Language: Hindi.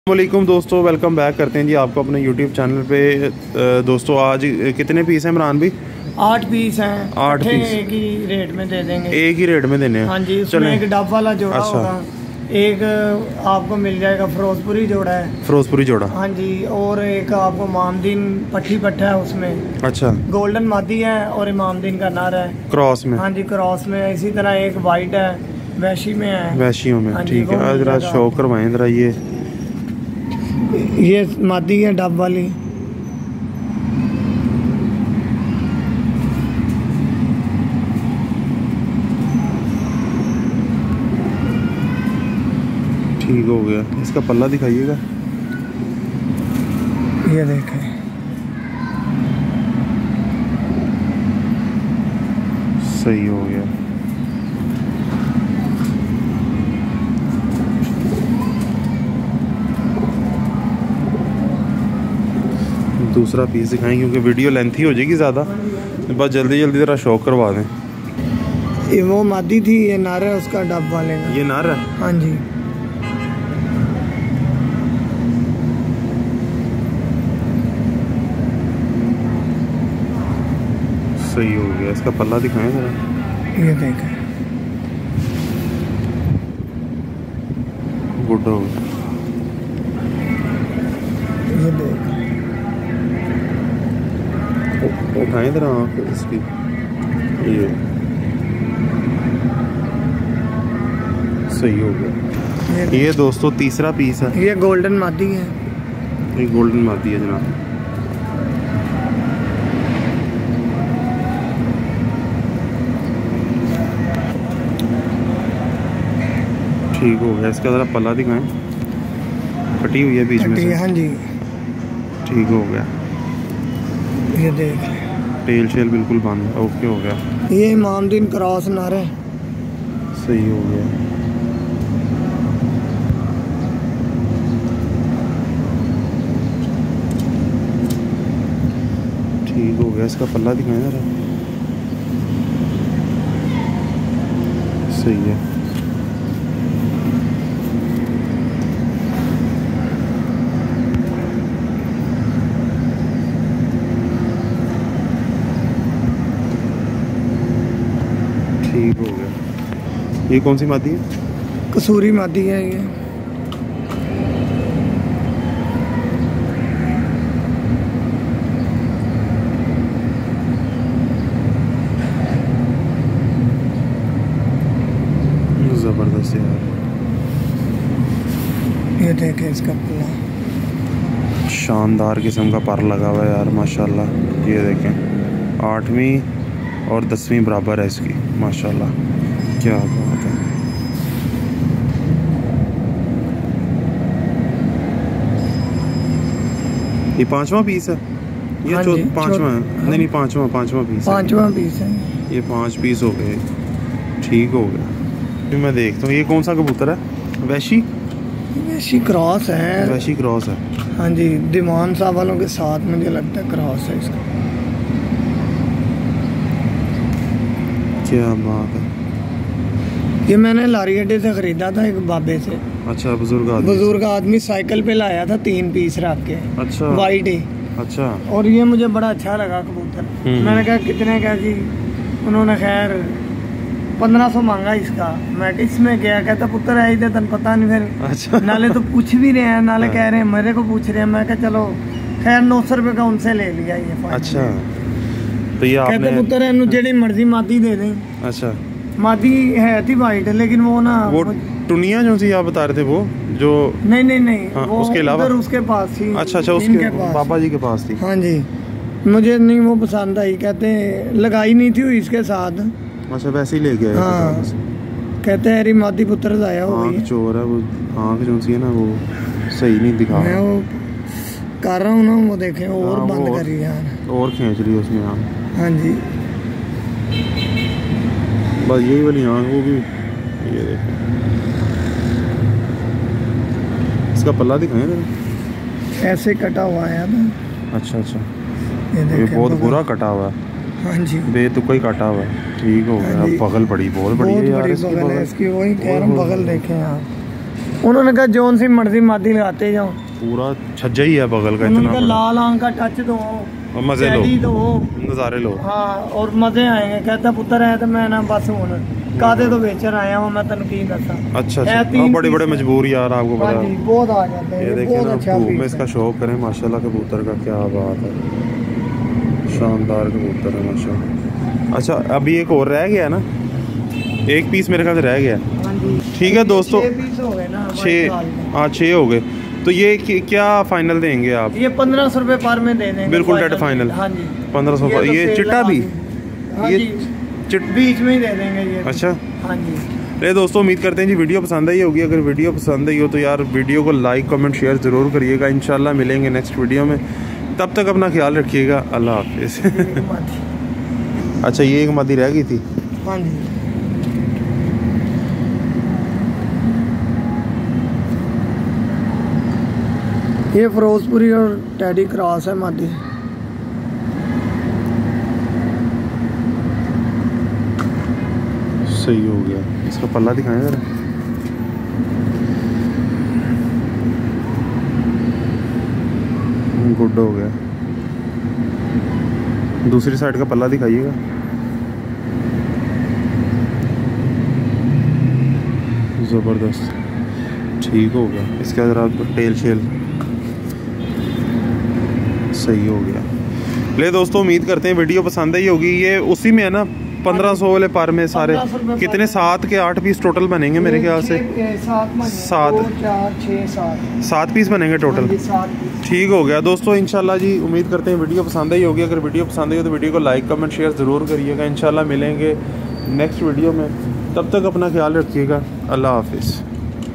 वालेकुम दोस्तों, वेलकम बैक करते हैं जी आपको अपने यूट्यूब चैनल पे। दोस्तों आज कितने पीस हैं इमरान भाई? 8 पीस हैं। 8 पीस एक ही रेट में दे देंगे। एक ही रेट में देने हैं? हाँ जी, उसमें एक डब वाला जोड़ा अच्छा। होगा, एक आपको मिल जाएगा फिरोजपुरी जोड़ा है। फिरोजपुरी जोड़ा, हाँ जी, और एक आपको इमामदीन पट्टी पट्टा है उसमें। अच्छा। गोल्डन मादी है और इमामदीन का नर है क्रॉस में। हाँ जी, क्रॉस में। इसी तरह एक वाइट है, वैशी में है, वैशियों में। ठीक है, जरा शो करवाएं जरा। ये मादी है डब वाली। ठीक हो गया। इसका पल्ला दिखाइएगा। ये देखें, सही हो गया। दूसरा पीस दिखाएं क्योंकि वीडियो लेंथी हो जाएगी ज़्यादा, बस जल्दी जल्दी ज़रा शो करवा दें। ये वो मादी थी, ये नर है उसका डब वाले का। ये नर है? हाँ जी। सही हो गया। इसका पल्ला दिखाएं जरा। ये देखें, गुड हो गया। ये देखें, उठाएं जरा आँख इसकी। ये सही हो गया। ये दोस्तों तीसरा पीस है। ये गोल्डन मादी है। ये गोल्डन मादी है जनाब। ठीक हो गया। इसका ज़रा पल्ला दिखाएं। कटी हुई है बीच में से। हाँ जी। ठीक हो गया। ये देख, टेल शेल बिल्कुल बंद। ओके हो गया। ये इमामदीन क्रॉस नर है। सही हो गया। ठीक हो गया। इसका पल्ला दिखाएं जरा। सही है। ठीक हो गया। ये कौन सी मादी है? कसूरी मादी है ये। ज़बरदस्त यार। ये देखें इसका पल्ला, शानदार किस्म का पर लगा हुआ है यार माशाल्लाह। ये देखें, 8वीं और 10वीं बराबर है इसकी माशाल्लाह। क्या बात है। ये 5वां पीस है? ये हाँ 5वां है? नहीं नहीं, 5वां पीस है। 5वां पीस है। ये 5 पीस हो गए। ठीक हो गया। फिर मैं देखता हूँ ये कौन सा कबूतर है? वैशी? वैशी क्रॉस है। वैशी क्रॉस है। हाँ जी, दीवान साहब वालों के साथ मुझे लगता है क्रॉस है इसका। क्या बात है। ये मैंने लारी अड्डे से ख़रीदा था एक बाबे से। अच्छा, बुजुर्ग आदमी साइकिल पे लाया था, 3 पीस रख के। अच्छा, वाइट है। अच्छा। और ये मुझे बड़ा अच्छा लगा कबूतर। मैंने कहा कितने का जी? उन्होंने खैर 1500 मांगा इसका। मैं इसमें गया, कहता पुत्र है इधर तन पता नहीं। फिर अच्छा। नाले तो पूछ भी रहे हैं, नाले कह रहे हैं मेरे को पूछ रहे हैं। मैं कहा चलो खैर 900 रुपये का उनसे ले लिया ये। अच्छा, तो ये आपने कहते पुत्र है जेडी मर्जी मादी दे दें। अच्छा, मादी है थी वाइट, लेकिन वो ना वो टुनिया जो थी आप बता रहे थे वो जो नहीं हाँ, वो उसके अलावा उसके पास थी। अच्छा, उसके बाबा जी के पास थी। हाँ जी, मुझे नहीं वो पसंद आई। कहते लगाई नहीं थी हुई इसके साथ। अच्छा, वैसे ही ले गया। हाँ, कहते हैं मादी पुत्र आया हो गई। चोर है वो। आँख जो सी है ना वो सही नहीं दिखा। मैं वो कर रहा हूँ ना, वो देखे और बंद करी यार, और खींच रही उसमें आँख। हाँ जी, बस यही वाली आँख वो भी। ये देखें, इसका पल्ला दिखाएं जरा। ऐसे कटा हुआ है ना। अच्छा अच्छा, ये बहुत बुरा कटा हुआ है। हाँ जी, बेतुका ही काटा हुआ है। ठीक हो गया। बगल बड़ी बहुत बड़ी है यार इसकी। वही कह रहा हूँ, बगल देखें आप। उन्होंने कहा जोन सी मर्जी मादी लगाते जाओ, पूरा छज्जा ही है बगल का उन्होंने इतना कहा बड़ा। लाल आंख का टच दो और मजे लो, दो, नज़ारे लो। हाँ और मजे आएंगे। कहता पुत्र है तो मैं ना बस हूँ कादे तो बेचर आया हूँ मैं तेन की दसा। अच्छा अच्छा, बड़े बड़े मजबूर यार, आपको पता है। बहुत आ जाते हैं, ये देखिए बहुत ना, अच्छा धूप में इसका शौक करें माशाल्लाह कबूतर का, क्या बात है, शानदार कबूतर है माशाल्लाह। अच्छा अभी एक और रह गया ना, एक पीस मेरे ख्याल से रह गया। ठीक है दोस्तों, 6 पीस हो गए ना, 6, हाँ 6 हो गए। तो ये क्या फाइनल देंगे आप? ये 1500 रुपए पर में दे देंगे, बिल्कुल डेड फाइनल। हाँ जी 1500। तो ये चिट्टा भी, हाँ ये जी बीच में ही दे देंगे ये। अच्छा हाँ जी। ले दोस्तों, उम्मीद करते हैं जी वीडियो पसंद आई होगी। अगर वीडियो पसंद आई हो तो यार वीडियो को लाइक कमेंट शेयर ज़रूर करिएगा। इंशाल्लाह मिलेंगे नेक्स्ट वीडियो में, तब तक अपना ख्याल रखिएगा। अल्लाह हाफिज़। अच्छा ये एक मादी रह गई थी। हाँ जी ये फिरोजपुरी और टैडी क्रॉस है मादी। सही हो गया, इसका पल्ला दिखाएं जरा। गुड हो गया। दूसरी साइड का पल्ला दिखाइएगा। ज़बरदस्त, ठीक हो गया। इसके अंदर आप टेल शेल सही हो गया। ले दोस्तों, उम्मीद करते हैं वीडियो पसंद आई होगी। ये उसी में है ना 1500 वाले पर में सारे कितने 7 के 8 पीस टोटल बनेंगे मेरे ख्याल से। 7 पीस बनेंगे टोटल। ठीक हो गया दोस्तों, इंशाल्लाह जी उम्मीद करते हैं वीडियो पसंद आई होगी। अगर वीडियो पसंद आई हो तो वीडियो को लाइक कमेंट शेयर ज़रूर करिएगा। इंशाल्लाह मिलेंगे नेक्स्ट वीडियो में, तब तक अपना ख्याल रखिएगा। अल्लाह हाफिज़।